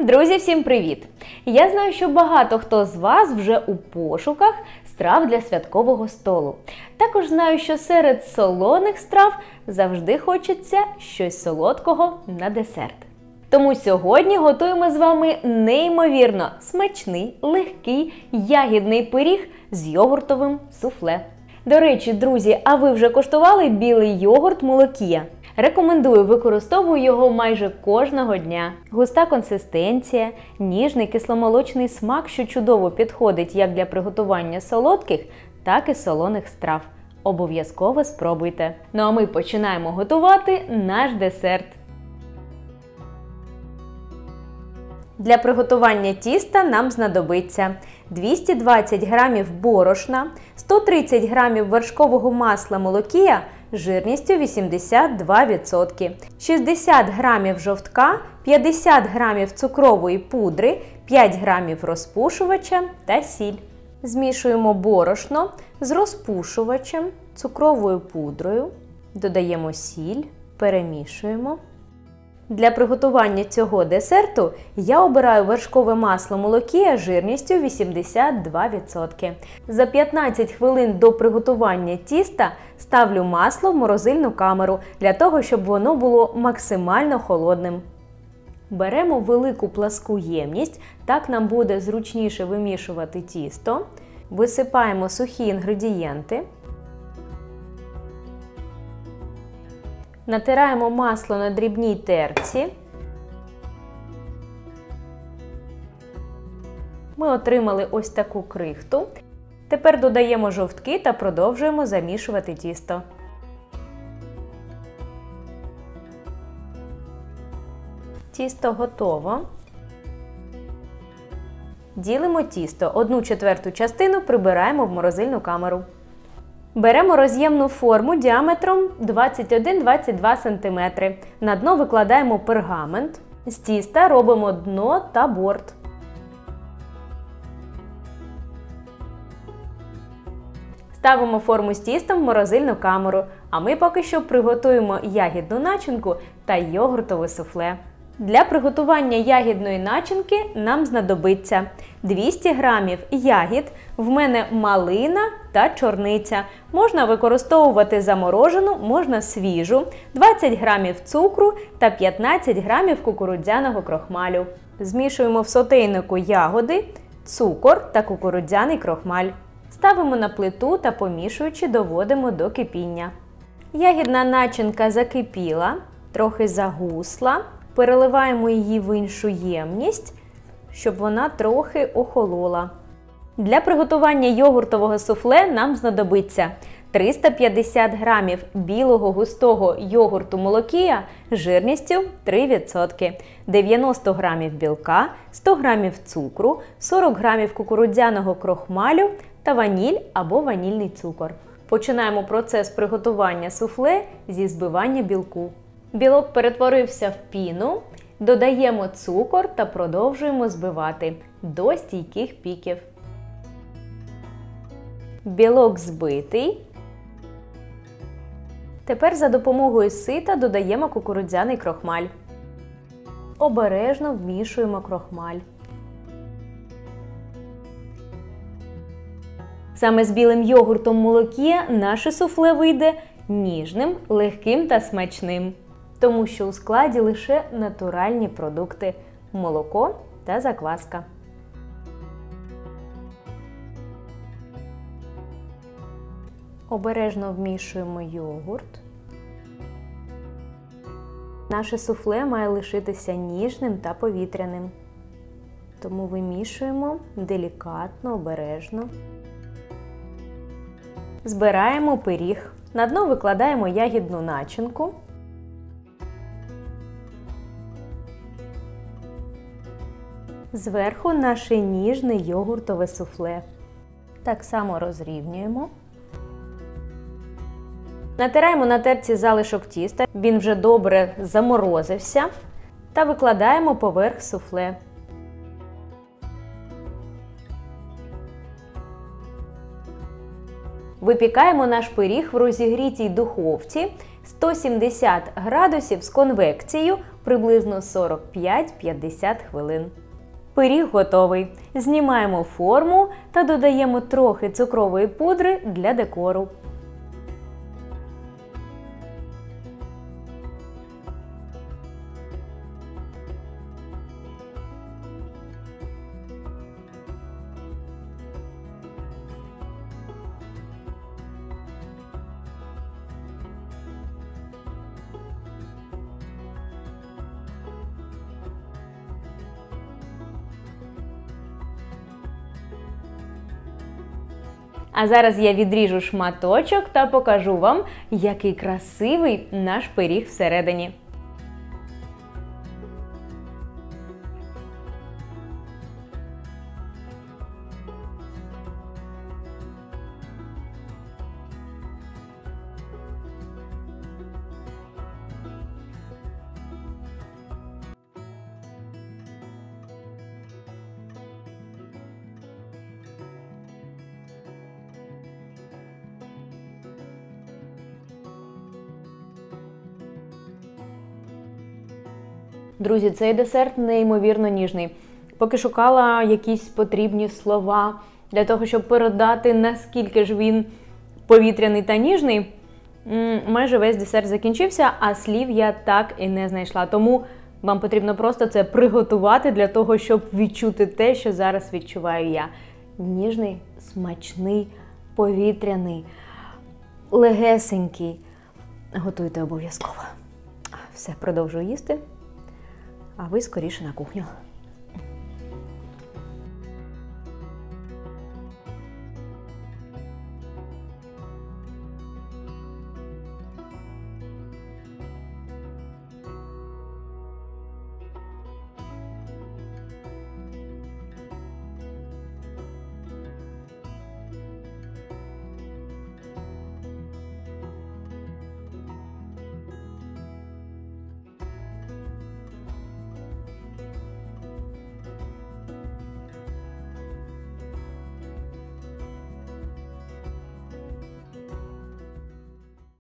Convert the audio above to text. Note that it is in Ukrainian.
Друзі, всім привіт! Я знаю, що багато хто з вас вже у пошуках страв для святкового столу. Також знаю, що серед солоних страв завжди хочеться щось солодкого на десерт. Тому сьогодні готуємо з вами неймовірно смачний, легкий, ягідний пиріг з йогуртовим суфле. До речі, друзі, а ви вже коштували білий йогурт Молокія? Рекомендую, використовую його майже кожного дня. Густа консистенція, ніжний кисломолочний смак, що чудово підходить як для приготування солодких, так і солоних страв. Обов'язково спробуйте. Ну а ми починаємо готувати наш десерт. Для приготування тіста нам знадобиться 220 г борошна, 130 г вершкового масла Молокія жирністю 82%, 60 г жовтка, 50 г цукрової пудри, 5 г розпушувача та сіль. Змішуємо борошно з розпушувачем, цукровою пудрою, додаємо сіль, перемішуємо. Для приготування цього десерту я обираю вершкове масло Молокія жирністю 82%. За 15 хвилин до приготування тіста ставлю масло в морозильну камеру, для того, щоб воно було максимально холодним. Беремо велику пласку ємність, так нам буде зручніше вимішувати тісто. Висипаємо сухі інгредієнти. Натираємо масло на дрібній терці. Ми отримали ось таку крихту. Тепер додаємо жовтки та продовжуємо замішувати тісто. Тісто готово. Ділимо тісто. 1/4 частину прибираємо в морозильну камеру. Беремо роз'ємну форму діаметром 21-22 см. На дно викладаємо пергамент. З тіста робимо дно та борт. Ставимо форму з тістом в морозильну камеру, а ми поки що приготуємо ягідну начинку та йогуртове суфле. Для приготування ягідної начинки нам знадобиться 200 г ягід, в мене малина та чорниця. Можна використовувати заморожену, можна свіжу, 20 г цукру та 15 г кукурудзяного крохмалю. Змішуємо в сотейнику ягоди, цукор та кукурудзяний крохмаль. Ставимо на плиту та помішуючи доводимо до кипіння. Ягідна начинка закипіла, трохи загусла. Переливаємо її в іншу ємність, щоб вона трохи охолола. Для приготування йогуртового суфле нам знадобиться 350 г білого густого йогурту Молокія жирністю 3%, 90 г білка, 100 г цукру, 40 г кукурудзяного крохмалю та ваніль або ванільний цукор. Починаємо процес приготування суфле зі збивання білку. Білок перетворився в піну, додаємо цукор та продовжуємо збивати до стійких піків. Білок збитий. Тепер за допомогою сита додаємо кукурудзяний крохмаль. Обережно вмішуємо крохмаль. Саме з білим йогуртом Молокія наше суфле вийде ніжним, легким та смачним. Тому що у складі лише натуральні продукти – молоко та закваска. Обережно вмішуємо йогурт. Наше суфле має лишитися ніжним та повітряним. Тому вимішуємо делікатно, обережно. Збираємо пиріг. На дно викладаємо ягідну начинку. Зверху наше ніжне йогуртове суфле. Так само розрівнюємо. Натираємо на терці залишок тіста, він вже добре заморозився, та викладаємо поверх суфле. Випікаємо наш пиріг в розігрітій духовці 170 градусів з конвекцією приблизно 45-50 хвилин. Пиріг готовий. Знімаємо форму та додаємо трохи цукрової пудри для декору. А зараз я відріжу шматочок та покажу вам, який красивий наш пиріг всередині. Друзі, цей десерт неймовірно ніжний. Поки шукала якісь потрібні слова для того, щоб передати, наскільки ж він повітряний та ніжний, майже весь десерт закінчився, а слів я так і не знайшла. Тому вам потрібно просто це приготувати для того, щоб відчути те, що зараз відчуваю я. Ніжний, смачний, повітряний, легесенький. Готуйте обов'язково. Все, продовжую їсти. А ви скоріше на кухню.